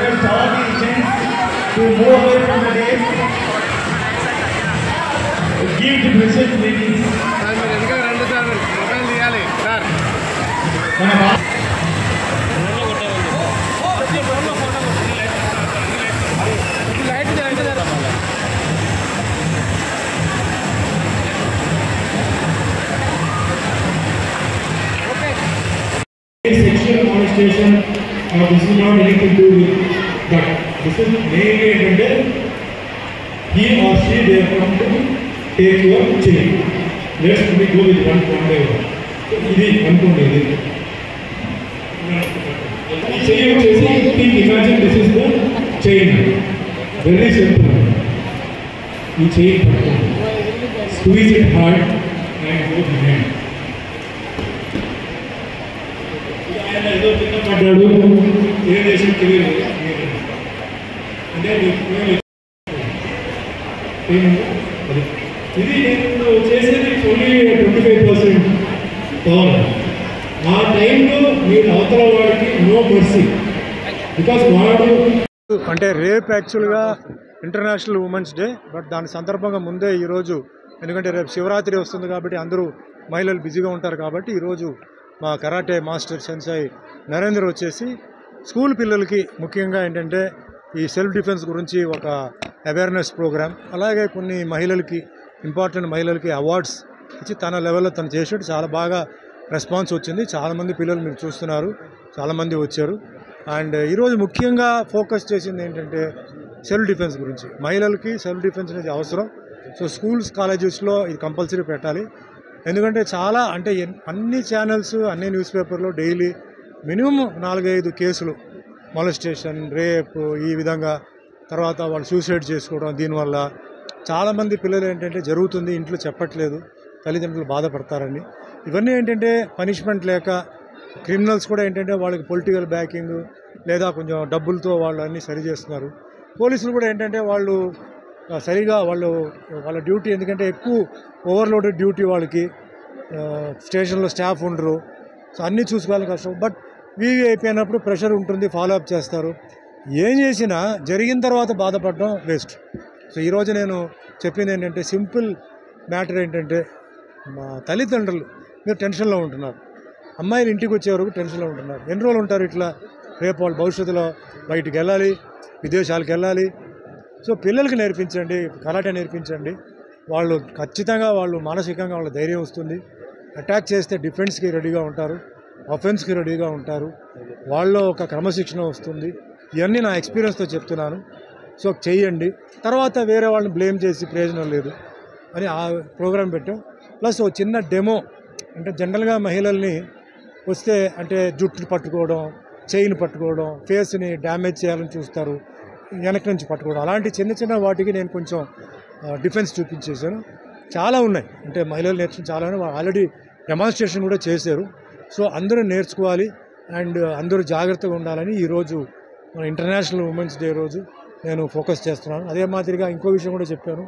request all the agents to move away from the dais. Give the message, ladies. Sexual molestation, this is not anything to do with that. This is mainly he or she, they have come to take your chain. Let's go with one by one. Imagine this is the chain. Very simple. You chain, squeeze it hard and go behind. పడ్డాడు ఏ దేశం తెలియదు అంటే ఇది నేను చేసేది only 25% power. ఆ టైంలో మీరు అవతల వాడికి నో మర్సీ. బికాస్ వాడు అంటే రేపు యాక్చువల్గా ఇంటర్నేషనల్ ఉమెన్స్ డే, బట్ దాని సందర్భంగా ముందే ఈరోజు, ఎందుకంటే రేపు శివరాత్రి వస్తుంది కాబట్టి అందరూ మహిళలు బిజీగా ఉంటారు కాబట్టి ఈరోజు మా కరాటే మాస్టర్ సెన్సాయ్ నరేంద్ర వచ్చేసి స్కూల్ పిల్లలకి ముఖ్యంగా ఏంటంటే ఈ సెల్ఫ్ డిఫెన్స్ గురించి ఒక అవేర్నెస్ ప్రోగ్రామ్, అలాగే కొన్ని మహిళలకి ఇంపార్టెంట్ మహిళలకి అవార్డ్స్ ఇచ్చి తన లెవెల్లో తను చేసాడు. చాలా బాగా రెస్పాన్స్ వచ్చింది. చాలామంది పిల్లలు మీరు చూస్తున్నారు, చాలామంది వచ్చారు. అండ్ ఈరోజు ముఖ్యంగా ఫోకస్ చేసింది ఏంటంటే సెల్ఫ్ డిఫెన్స్ గురించి. మహిళలకి సెల్ఫ్ డిఫెన్స్ అనేది అవసరం. సో స్కూల్స్ కాలేజెస్లో ఇది కంపల్సరీ పెట్టాలి. ఎందుకంటే చాలా అంటే అన్ని ఛానల్స్, అన్ని న్యూస్ పేపర్లో డైలీ మినిమం 4-5 కేసులు, మొలెస్టేషన్, రేప్, ఈ విధంగా తర్వాత వాళ్ళు సూసైడ్ చేసుకోవడం. దీనివల్ల చాలామంది పిల్లలు ఏంటంటే జరుగుతుంది, ఇంట్లో చెప్పట్లేదు, తల్లిదండ్రులు బాధపడతారని. ఇవన్నీ ఏంటంటే పనిష్మెంట్ లేక క్రిమినల్స్ కూడా ఏంటంటే వాళ్ళకి పొలిటికల్ బ్యాకింగ్ లేదా కొంచెం డబ్బులతో వాళ్ళు అన్నీ సరి చేస్తున్నారు. పోలీసులు కూడా ఏంటంటే వాళ్ళు సరిగా వాళ్ళ డ్యూటీ, ఎందుకంటే ఎక్కువ ఓవర్లోడెడ్ డ్యూటీ వాళ్ళకి, స్టేషన్లో స్టాఫ్ ఉండరు, సో అన్నీ చూసుకోవాలి కష్టం. బట్ వీవీ అయిపోయినప్పుడు ప్రెషర్ ఉంటుంది, ఫాలోఅప్ చేస్తారు. ఏం చేసినా జరిగిన తర్వాత బాధపడడం వేస్ట్. సో ఈరోజు నేను చెప్పింది ఏంటంటే సింపుల్ మ్యాటర్ ఏంటంటే, మా తల్లిదండ్రులు మీరు టెన్షన్లో ఉంటున్నారు, అమ్మాయిలు ఇంటికి వచ్చే వరకు టెన్షన్లో ఉంటున్నారు. ఎన్ని రోజులు ఉంటారు ఇట్లా? రేపు వాళ్ళు భవిష్యత్తులో బయటికి వెళ్ళాలి, విదేశాలకు వెళ్ళాలి. సో పిల్లలకి నేర్పించండి, కరాటే నేర్పించండి. వాళ్ళు ఖచ్చితంగా వాళ్ళు మానసికంగా వాళ్ళ ధైర్యం వస్తుంది. అటాక్ చేస్తే డిఫెన్స్కి రెడీగా ఉంటారు, అఫెన్స్కి రెడీగా ఉంటారు. వాళ్ళలో ఒక క్రమశిక్షణ వస్తుంది. ఇవన్నీ నా ఎక్స్పీరియన్స్తో చెప్తున్నాను. సో చెయ్యండి. తర్వాత వేరే వాళ్ళని బ్లేమ్ చేసి ప్రయోజనం లేదు అని ఆ ప్రోగ్రాం పెట్టాం. ప్లస్ ఒక చిన్న డెమో, అంటే జనరల్గా మహిళల్ని వస్తే అంటే జుట్టు పట్టుకోవడం, చైన్ పట్టుకోవడం, ఫేస్ని డ్యామేజ్ చేయాలని చూస్తారు, వెనక నుంచి పట్టుకోవడం, అలాంటి చిన్న చిన్న వాటికి నేను కొంచెం డిఫెన్స్ చూపించేశాను. చాలా ఉన్నాయి, అంటే మహిళలు నేర్చుకుని చాలా ఆల్రెడీ డెమాన్స్ట్రేషన్ కూడా చేశారు. సో అందరూ నేర్చుకోవాలి అండ్ అందరూ జాగ్రత్తగా ఉండాలని ఈరోజు మన ఇంటర్నేషనల్ ఉమెన్స్ డే రోజు నేను ఫోకస్ చేస్తున్నాను. అదే మాదిరిగా ఇంకో విషయం కూడా చెప్పాను.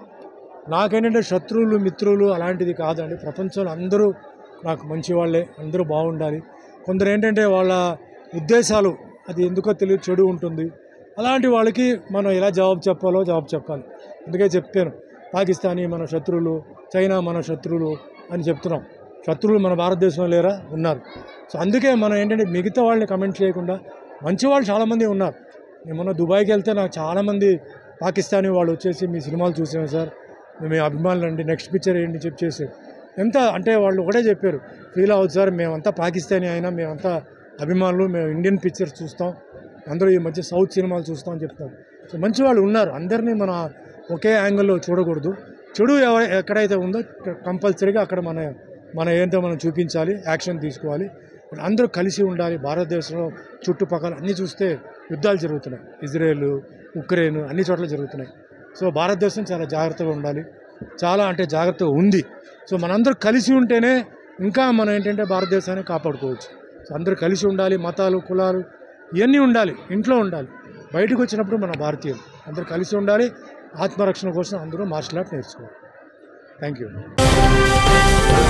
నాకేంటంటే శత్రువులు మిత్రులు అలాంటిది కాదండి. ప్రపంచంలో అందరూ నాకు మంచి వాళ్ళే, అందరూ బాగుండాలి. కొందరు ఏంటంటే వాళ్ళ ఉద్దేశాలు అది ఎందుకో తెలియదు చెడు ఉంటుంది. అలాంటి వాళ్ళకి మనం ఎలా జవాబు చెప్పాలో జవాబు చెప్పాలి. అందుకే చెప్తాను, పాకిస్తానీ మన శత్రువులు, చైనా మన శత్రువులు అని చెప్తున్నాం. శత్రువులు మన భారతదేశంలో లేరా? ఉన్నారు. సో అందుకే మనం ఏంటంటే మిగతా వాళ్ళని కమెంట్ చేయకుండా మంచి వాళ్ళు చాలామంది ఉన్నారు. నేను మొన్న దుబాయ్కి వెళ్తే నాకు చాలామంది పాకిస్తానీ వాళ్ళు వచ్చేసి మీ సినిమాలు చూసాము సార్, మేము అభిమానులు అండి, నెక్స్ట్ పిక్చర్ ఏంటి చెప్పి చేశారు. ఎంత అంటే వాళ్ళు ఒకటే చెప్పారు, ఫీల్ అవ్వదు సార్, మేమంతా పాకిస్తానీ అయినా మేమంతా అభిమానులు, మేము ఇండియన్ పిక్చర్స్ చూస్తాం, అందరూ ఈ మధ్య సౌత్ సినిమాలు చూస్తాం అని చెప్తారు. సో మంచి వాళ్ళు ఉన్నారు. అందరినీ మన ఒకే యాంగిల్లో చూడకూడదు. చెడు ఎక్కడైతే ఉందో కంపల్సరీగా అక్కడ మన ఏంటో మనం చూపించాలి, యాక్షన్ తీసుకోవాలి. అందరూ కలిసి ఉండాలి. భారతదేశంలో చుట్టుపక్కల అన్నీ చూస్తే యుద్ధాలు జరుగుతున్నాయి, ఇజ్రాయెల్, ఉక్రెయిన్ అన్ని చోట్ల జరుగుతున్నాయి. సో భారతదేశం చాలా జాగ్రత్తగా ఉండాలి, చాలా అంటే జాగ్రత్తగా ఉంది. సో మనందరూ కలిసి ఉంటేనే ఇంకా మనం ఏంటంటే భారతదేశాన్ని కాపాడుకోవచ్చు. సో అందరూ కలిసి ఉండాలి, మతాలు, కులాలు ఇవన్నీ ఉండాలి, ఇంట్లో ఉండాలి. బయటకు వచ్చినప్పుడు మన భారతీయులు అందరూ కలిసి ఉండాలి. ఆత్మరక్షణ కోసం అందరూ మార్షల్ ఆర్ట్ నేర్చుకోవాలి. Thank you.